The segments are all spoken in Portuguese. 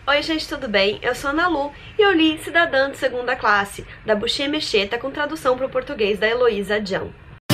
Oi gente, tudo bem? Eu sou a Ana Lu e eu li Cidadã de Segunda Classe, da Buxê Mecheta, com tradução para o português da Heloísa Jão.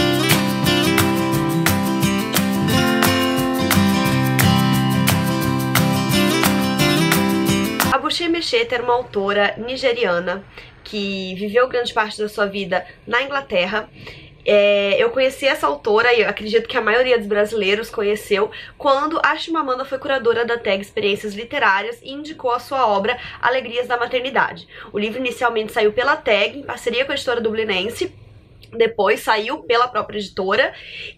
A Buxê Mecheta era uma autora nigeriana que viveu grande parte da sua vida na Inglaterra. Eu conheci essa autora, e eu acredito que a maioria dos brasileiros conheceu, quando a Chimamanda foi curadora da tag Experiências Literárias e indicou a sua obra Alegrias da Maternidade. O livro inicialmente saiu pela tag, em parceria com a editora dublinense, depois saiu pela própria editora,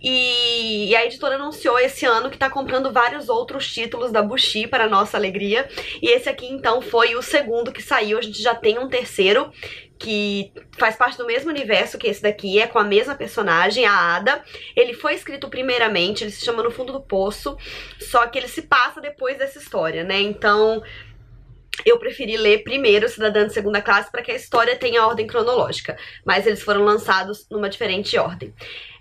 e a editora anunciou esse ano que tá comprando vários outros títulos da Buxê, para nossa alegria, e esse aqui então foi o segundo que saiu. A gente já tem um terceiro que faz parte do mesmo universo que esse daqui, é com a mesma personagem, a Ada. Ele foi escrito primeiramente, ele se chama No Fundo do Poço, só que ele se passa depois dessa história, né? Então eu preferi ler primeiro Cidadã de Segunda Classe para que a história tenha ordem cronológica, mas eles foram lançados numa diferente ordem.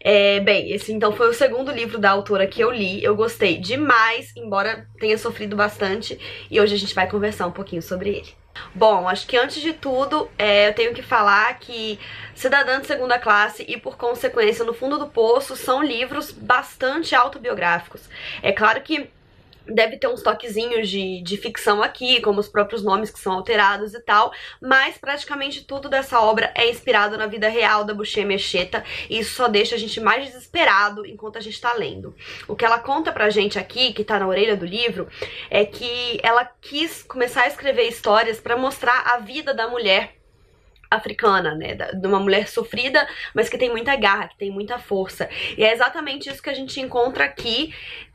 Bem, esse então foi o segundo livro da autora que eu li. Eu gostei demais, embora tenha sofrido bastante, e hoje a gente vai conversar um pouquinho sobre ele. Bom, acho que antes de tudo, eu tenho que falar que Cidadã de Segunda Classe e, por consequência, No Fundo do Poço são livros bastante autobiográficos. É claro que deve ter uns toquezinhos de ficção aqui, como os próprios nomes que são alterados e tal, mas praticamente tudo dessa obra é inspirado na vida real da Buxê Mecheta, e isso só deixa a gente mais desesperado enquanto a gente tá lendo. O que ela conta pra gente aqui, que tá na orelha do livro, é que ela quis começar a escrever histórias pra mostrar a vida da mulher africana, né, de uma mulher sofrida, mas que tem muita garra, que tem muita força. E é exatamente isso que a gente encontra aqui.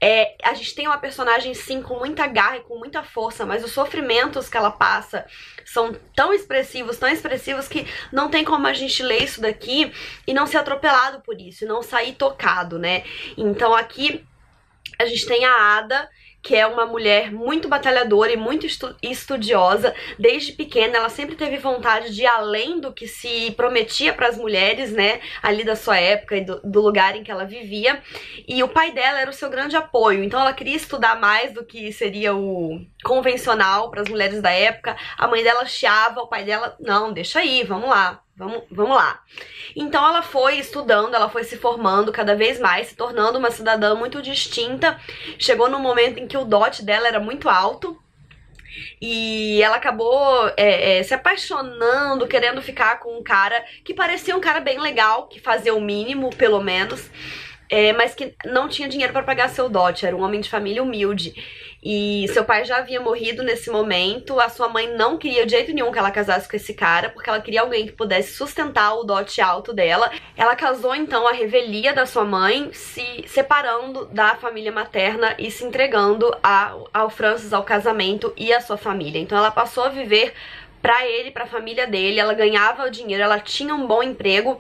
A gente tem uma personagem, sim, com muita garra e com muita força, mas os sofrimentos que ela passa são tão expressivos que não tem como a gente ler isso daqui e não ser atropelado por isso, e não sair tocado, né? Então aqui a gente tem a Ada, que é uma mulher muito batalhadora e muito estudiosa. Desde pequena ela sempre teve vontade de ir além do que se prometia para as mulheres, né, ali da sua época e do lugar em que ela vivia. E o pai dela era o seu grande apoio, então ela queria estudar mais do que seria o convencional para as mulheres da época. A mãe dela chiava, o pai dela, não, deixa aí, vamos lá. Vamos lá. Então ela foi estudando, ela foi se formando cada vez mais, se tornando uma cidadã muito distinta. Chegou num momento em que o dote dela era muito alto, e ela acabou se apaixonando, querendo ficar com um cara que parecia um cara bem legal, que fazia o mínimo, pelo menos, mas que não tinha dinheiro para pagar seu dote. Era um homem de família humilde. E seu pai já havia morrido nesse momento. A sua mãe não queria de jeito nenhum que ela casasse com esse cara, porque ela queria alguém que pudesse sustentar o dote alto dela. Ela casou então à revelia da sua mãe, se separando da família materna e se entregando ao Francis, ao casamento e à sua família. Então ela passou a viver pra ele, pra família dele. Ela ganhava dinheiro, ela tinha um bom emprego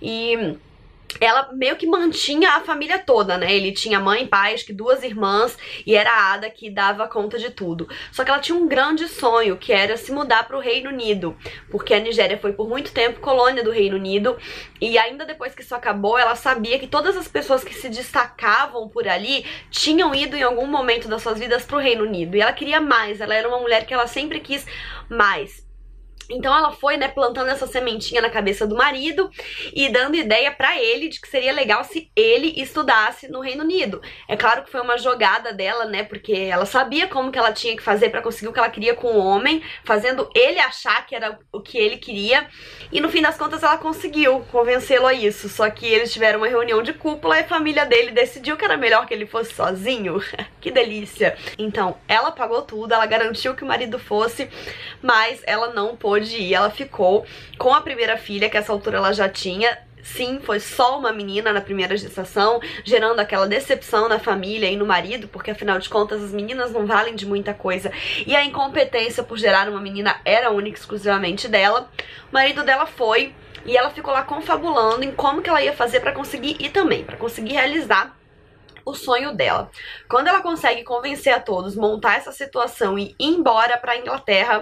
e ela meio que mantinha a família toda, né? Ele tinha mãe, pai, acho que duas irmãs, e era a Ada que dava conta de tudo. Só que ela tinha um grande sonho, que era se mudar para o Reino Unido, porque a Nigéria foi por muito tempo colônia do Reino Unido, e ainda depois que isso acabou, ela sabia que todas as pessoas que se destacavam por ali tinham ido em algum momento das suas vidas para o Reino Unido, e ela queria mais. Ela era uma mulher que ela sempre quis mais. Então ela foi, né, plantando essa sementinha na cabeça do marido e dando ideia pra ele de que seria legal se ele estudasse no Reino Unido. É claro que foi uma jogada dela, né, porque ela sabia como que ela tinha que fazer pra conseguir o que ela queria com o homem, fazendo ele achar que era o que ele queria, e no fim das contas ela conseguiu convencê-lo a isso. Só que eles tiveram uma reunião de cúpula e a família dele decidiu que era melhor que ele fosse sozinho. Que delícia! Então ela pagou tudo, ela garantiu que o marido fosse, mas ela não pôde ir. Ela ficou com a primeira filha, que essa altura ela já tinha. Sim, foi só uma menina na primeira gestação, gerando aquela decepção na família e no marido, porque afinal de contas as meninas não valem de muita coisa, e a incompetência por gerar uma menina era única e exclusivamente dela. O marido dela foi, e ela ficou lá confabulando em como que ela ia fazer pra conseguir ir também, pra conseguir realizar o sonho dela. Quando ela consegue convencer a todos, montar essa situação e ir embora pra Inglaterra,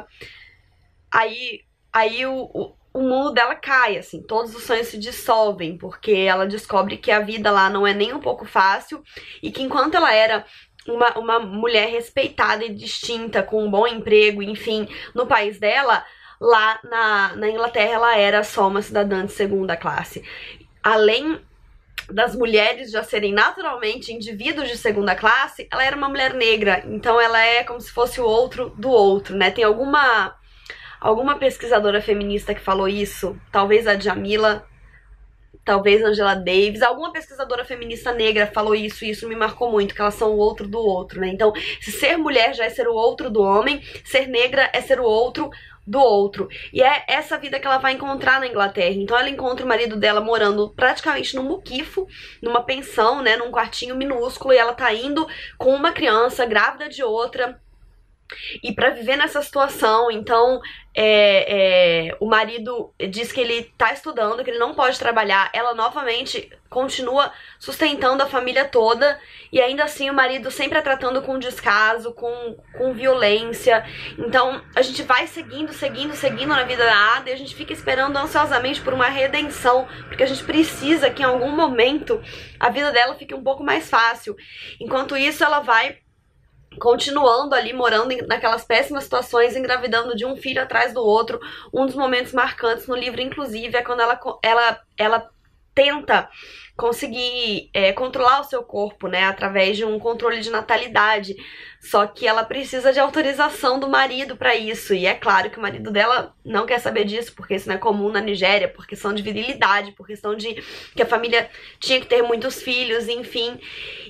aí o mundo dela cai, assim, todos os sonhos se dissolvem, porque ela descobre que a vida lá não é nem um pouco fácil, e que enquanto ela era uma mulher respeitada e distinta, com um bom emprego, enfim, no país dela, lá na Inglaterra ela era só uma cidadã de segunda classe. Além das mulheres já serem naturalmente indivíduos de segunda classe, ela era uma mulher negra, então ela é como se fosse o outro do outro, né? Tem alguma pesquisadora feminista que falou isso, talvez a Djamila, talvez Angela Davis, alguma pesquisadora feminista negra falou isso, e isso me marcou muito, que elas são o outro do outro, né? Então, se ser mulher já é ser o outro do homem, ser negra é ser o outro do outro. E é essa vida que ela vai encontrar na Inglaterra. Então ela encontra o marido dela morando praticamente num muquifo, numa pensão, né, num quartinho minúsculo, e ela tá indo com uma criança, grávida de outra, e pra viver nessa situação. Então o marido diz que ele tá estudando, que ele não pode trabalhar, ela novamente continua sustentando a família toda, e ainda assim o marido sempre a tratando com descaso, com violência. Então a gente vai seguindo na vida da Ada, e a gente fica esperando ansiosamente por uma redenção, porque a gente precisa que em algum momento a vida dela fique um pouco mais fácil. Enquanto isso, ela vai continuando ali, morando naquelas péssimas situações, engravidando de um filho atrás do outro. Um dos momentos marcantes no livro, inclusive, é quando ela tenta conseguir controlar o seu corpo, né, através de um controle de natalidade. Só que ela precisa de autorização do marido pra isso, e é claro que o marido dela não quer saber disso, porque isso não é comum na Nigéria, por questão de virilidade, por questão de que a família tinha que ter muitos filhos, enfim.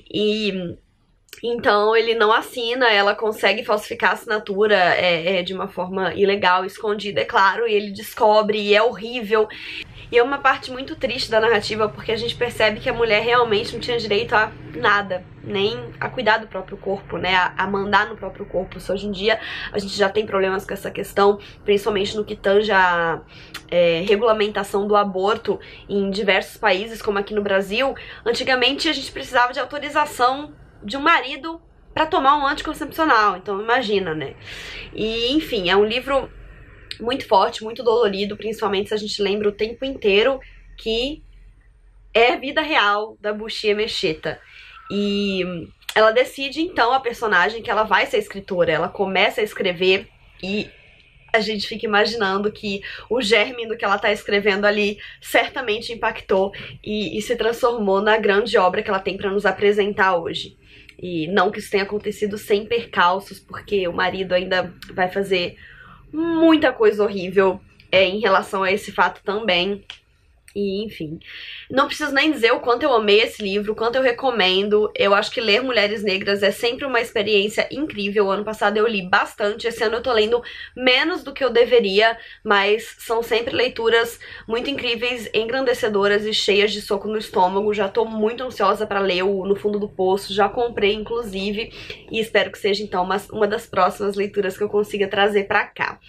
Então ele não assina, ela consegue falsificar a assinatura de uma forma ilegal, escondida, é claro, e ele descobre, e é horrível. E é uma parte muito triste da narrativa, porque a gente percebe que a mulher realmente não tinha direito a nada, nem a cuidar do próprio corpo, né, a mandar no próprio corpo. Hoje em dia a gente já tem problemas com essa questão, principalmente no que tange a regulamentação do aborto em diversos países, como aqui no Brasil. Antigamente a gente precisava de autorização de um marido pra tomar um anticoncepcional, então imagina, né? E enfim, é um livro muito forte, muito dolorido, principalmente se a gente lembra o tempo inteiro que é a vida real da Bushie Mecheta. E ela decide então, a personagem, que ela vai ser escritora. Ela começa a escrever e a gente fica imaginando que o germe do que ela tá escrevendo ali certamente impactou e se transformou na grande obra que ela tem pra nos apresentar hoje. E não que isso tenha acontecido sem percalços, porque o marido ainda vai fazer muita coisa horrível em relação a esse fato também. E enfim, não preciso nem dizer o quanto eu amei esse livro, o quanto eu recomendo. Eu acho que ler Mulheres Negras é sempre uma experiência incrível. O ano passado eu li bastante, esse ano eu tô lendo menos do que eu deveria, mas são sempre leituras muito incríveis, engrandecedoras e cheias de soco no estômago. Já tô muito ansiosa pra ler o No Fundo do Poço, já comprei inclusive, e espero que seja então uma das próximas leituras que eu consiga trazer pra cá.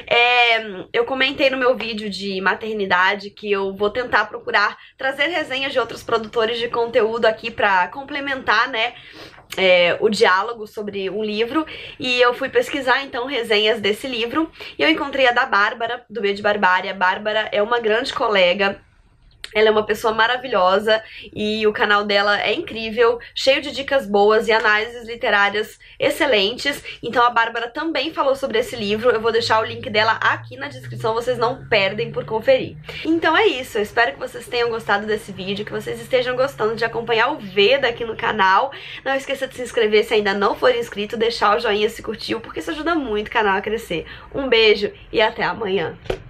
Eu comentei no meu vídeo de maternidade que eu vou tentar procurar trazer resenhas de outros produtores de conteúdo aqui pra complementar, né, o diálogo sobre um livro. E eu fui pesquisar então resenhas desse livro e eu encontrei a da Bárbara, do B de Barbárie. A Bárbara é uma grande colega, ela é uma pessoa maravilhosa e o canal dela é incrível, cheio de dicas boas e análises literárias excelentes. Então a Bárbara também falou sobre esse livro, eu vou deixar o link dela aqui na descrição, vocês não perdem por conferir. Então é isso, eu espero que vocês tenham gostado desse vídeo, que vocês estejam gostando de acompanhar o Veda aqui no canal. Não esqueça de se inscrever se ainda não for inscrito, deixar o joinha se curtiu, porque isso ajuda muito o canal a crescer. Um beijo e até amanhã!